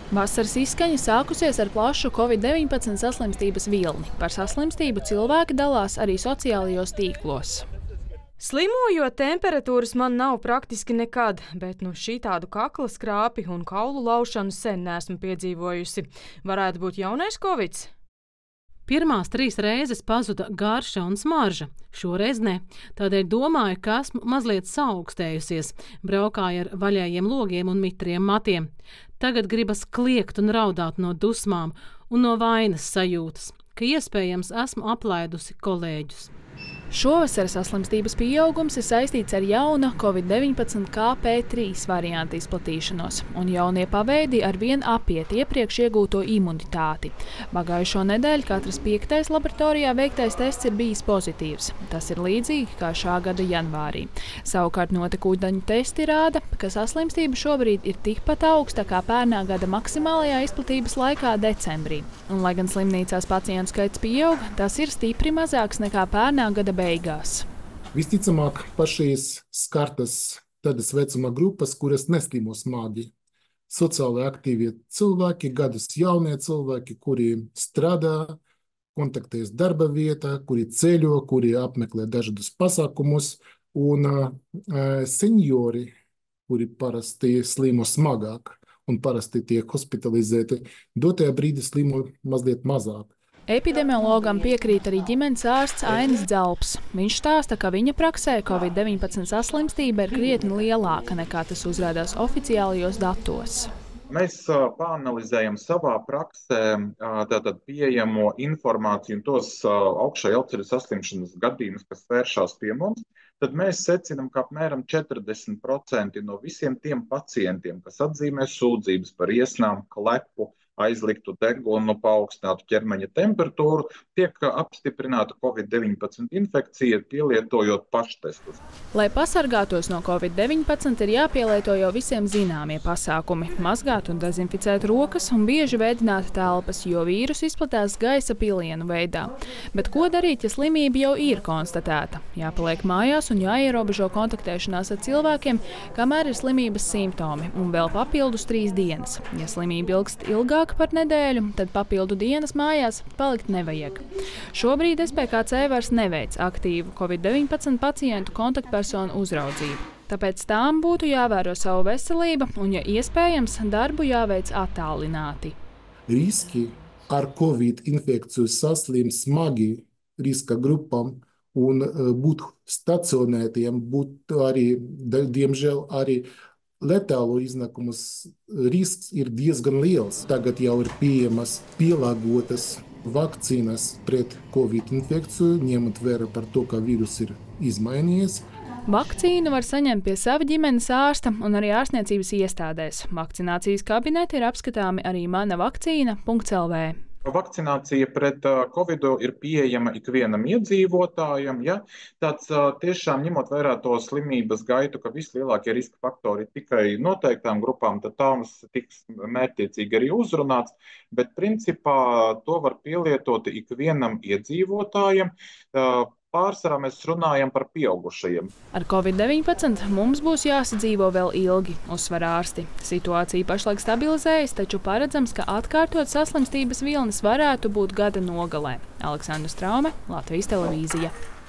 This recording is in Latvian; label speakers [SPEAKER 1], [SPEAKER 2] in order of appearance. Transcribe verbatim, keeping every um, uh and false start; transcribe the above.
[SPEAKER 1] Vasaras izskaņa sākusies ar plašu Covid deviņpadsmit saslimstības vilni. Par saslimstību cilvēki dalās arī sociālajos tīklos.
[SPEAKER 2] Slimojot, temperatūras man nav praktiski nekad, bet nu šī tādu kakla skrāpi un kaulu laušanu sen neesmu piedzīvojusi. Varētu būt jaunais kovids?
[SPEAKER 3] Pirmās trīs reizes pazuda garša un smarža. Šoreiz ne. Tādēļ domāju, ka esmu mazliet saaugstējusies. Braukāju ar vaļējiem logiem un mitriem matiem. Tagad gribas kliegt un raudāt no dusmām un no vainas sajūtas, ka iespējams esmu aplaidusi kolēģus.
[SPEAKER 1] Šovasar saslimstības pieaugums ir saistīts ar jauna Covid deviņpadsmit K P trīs varianta izplatīšanos, un jaunie paveidi ar vien apiet iepriekš iegūto imunitāti. Pagājušo nedēļu katrs piektais laboratorijā veiktais tests ir bijis pozitīvs. Tas ir līdzīgi kā šā gada janvārī. Savukārt notekūdeņu testi rāda, ka saslimstība šobrīd ir tikpat augsta kā pērnā gada maksimālajā izplatības laikā decembrī. Un, lai gan slimnīcās pacientu skaits pieaug, tas ir stipri mazāks nekā pērnā gada beigās.
[SPEAKER 4] Visticamāk, par šīs skartas tādas vecuma grupas, kuras neslimo smagi. Sociāli aktīvie cilvēki, gadus jaunie cilvēki, kuri strādā, kontaktējas darba vietā, kuri ceļo, kuri apmeklē dažādus pasākumus, un uh, seniori, kuri parasti slimo smagāk un parasti tiek hospitalizēti, dotajā brīdī slimo mazliet mazāk.
[SPEAKER 1] Epidemiologam piekrīt arī ģimenes ārsts Ainis Dzalps. Viņš stāsta, ka viņa praksē Covid deviņpadsmit saslimstība ir krietni lielāka nekā tas uzrādās oficiālajos datos.
[SPEAKER 5] Mēs pāanalizējam savā praksē tātad pieejamo informāciju un tos augšā elceļa saslimšanas gadījumus, kas vēršās pie mums, tad mēs secinām, ka apmēram četrdesmit procenti no visiem tiem pacientiem, kas atzīmē sūdzības par iesnām, klepu, aizliktu degunu, paaugstinātu ķermeņa temperatūru, tiek apstiprināta Covid deviņpadsmit infekcija, pielietojot paštestus.
[SPEAKER 1] Lai pasargātos no Covid deviņpadsmit, ir jāpielieto jau visiem zināmie pasākumi – mazgāt un dezinficēt rokas un bieži vēdināt telpas, jo vīrus izplatās gaisa pilienu veidā. Bet ko darīt, ja slimība jau ir konstatēta? Jāpaliek mājās un jāierobežo kontaktēšanās ar cilvēkiem, kamēr ir slimības simptomi, un vēl papildus trīs dienas. Ja slimība ilgst ilgāk par nedēļu, tad papildu dienas mājās palikt nevajag. Šobrīd S P K C vairs neveic aktīvu Covid deviņpadsmit pacientu kontaktpersonu uzraudzību. Tāpēc tām būtu jāvēro savu veselību un, ja iespējams, darbu jāveic attālināti.
[SPEAKER 4] Riski ar Covid infekciju saslimt smagi riska grupām un būt stacionētiem, būt arī, diemžēl, arī letālo iznākumus risks ir diezgan liels. Tagad jau ir pieejamas pielāgotas vakcīnas pret Covid infekciju, ņemot vērā par to, ka vīrus ir izmainījies.
[SPEAKER 1] Vakcīnu var saņemt pie sava ģimenes ārsta un arī ārstniecības iestādēs. Vakcinācijas kabineti ir apskatāmi arī mana vakcīna punkts L V.
[SPEAKER 5] Vakcinācija pret Covidu ir pieejama ikvienam iedzīvotājam. Ja? Tāds tiešām ņemot vērā to slimības gaitu, ka vislielākie riska faktori ir tikai noteiktām grupām, tad tās tiks mērķtiecīgi arī uzrunāts, bet principā to var pielietot ikvienam iedzīvotājam. Pārsvarā mēs runājam par pieaugušajiem.
[SPEAKER 1] Ar Covid deviņpadsmit mums būs jāsadzīvo vēl ilgi, uzsver ārsti. Situācija pašlaik stabilizējas, taču paredzams, ka atkārtot saslimstības vilnis varētu būt gada nogalē. Aleksandra Straume, Latvijas televīzija.